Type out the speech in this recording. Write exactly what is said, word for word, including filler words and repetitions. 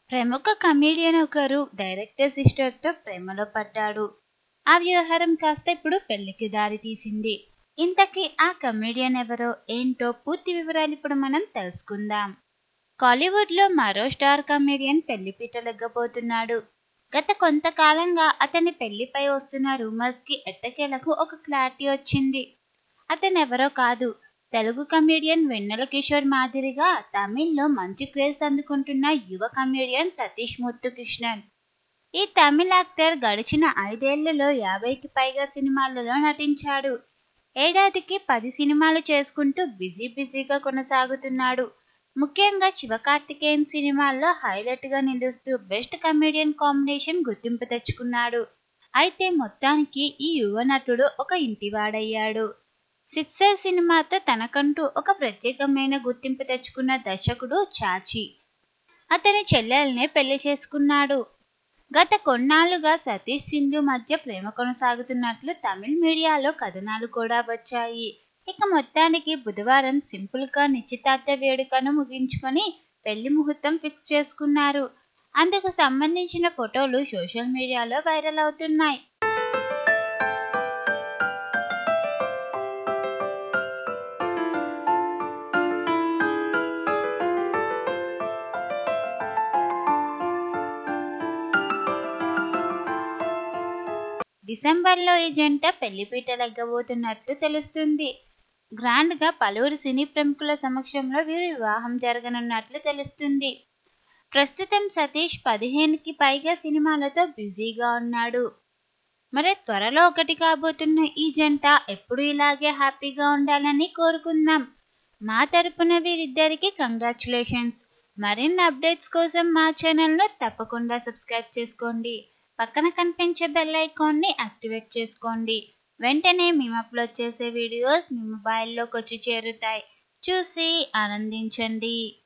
ప్రముఖ కమెడియన్ ఒకరు డైరెక్టర్ సిస్టర్తో ప్రేమలో పడ్డాడు. ఆ వ్యవహారం కాస్త ఇప్పుడు పెళ్లికి దారి తీసింది. ఇంతకీ ఆ కమెడియన్ ఎవరో ఏంటో పూర్తి వివరాలు ఇప్పుడు మనం తెలుసుకుందాం. కాలీవుడ్లో మరో స్టార్ కమెడియన్ పెళ్లిపీటలెక్కబోతున్నాడు. గత కొంతకాలంగా అతని పెళ్లిపై వస్తున్న రూమర్స్ కి ఎట్టకేలకు ఒక క్లారిటీ వచ్చింది. అతనెవరో కాదు, తెలుగు కమెడియన్ వెన్నెల కిషోర్ మాదిరిగా తమిళ్లో మంచి క్రేజ్ అందుకుంటున్న యువ కమెడియన్ సతీష్ ముత్తుకృష్ణన్. ఈ తమిళ యాక్టర్ గడిచిన ఐదేళ్లలో యాభైకి పైగా సినిమాలలో నటించాడు. ఏడాదికి పది సినిమాలు చేసుకుంటూ బిజీ బిజీగా కొనసాగుతున్నాడు. ముఖ్యంగా శివకార్తికేయన్ సినిమాల్లో హైలైట్ గా నిలుస్తూ బెస్ట్ కమెడియన్ కాంబినేషన్ గుర్తింపు తెచ్చుకున్నాడు. అయితే మొత్తానికి ఈ యువ నటుడు ఒక ఇంటివాడయ్యాడు. సిక్సర్ సినిమాతో తనకంటూ ఒక ప్రత్యేకమైన గుర్తింపు తెచ్చుకున్న దర్శకుడు చాచి అతని చెల్లెల్నే పెళ్లి చేసుకున్నాడు. గత కొన్నాళ్లుగా సతీష్ సింధు మధ్య ప్రేమ కొనసాగుతున్నట్లు తమిళ మీడియాలో కథనాలు కూడా వచ్చాయి. ఇక మొత్తానికి బుధవారం సింపుల్ గా నిశ్చితార్థ వేడుకను ముగించుకొని పెళ్లి ముహూర్తం ఫిక్స్ చేసుకున్నారు. అందుకు సంబంధించిన ఫోటోలు సోషల్ మీడియాలో వైరల్ అవుతున్నాయి. డిసెంబర్లో ఈ జంట పెళ్లిపీటలెక్కబోతున్నట్టు తెలుస్తుంది. గ్రాండ్ గా పలువురు సినీ ప్రముఖుల సమక్షంలో వీరి వివాహం జరగనున్నట్లు తెలుస్తుంది. ప్రస్తుతం సతీష్ పదిహేనుకి పైగా సినిమాలతో బిజీగా ఉన్నాడు. మరి త్వరలో ఒకటి కాబోతున్న ఈ జంట ఎప్పుడు ఇలాగే హ్యాపీగా ఉండాలని కోరుకుందాం. మా తరపున వీరిద్దరికి కంగ్రాచులేషన్స్. మరిన్ని అప్డేట్స్ కోసం మా ఛానల్ను తప్పకుండా సబ్స్క్రైబ్ చేసుకోండి. పక్కన కనిపించే బెల్ ఐకాన్ని యాక్టివేట్ చేసుకోండి. వెంటనే మేము అప్లోడ్ చేసే వీడియోస్ మీ మొబైల్లోకి వచ్చి చేరుతాయి. చూసి ఆనందించండి.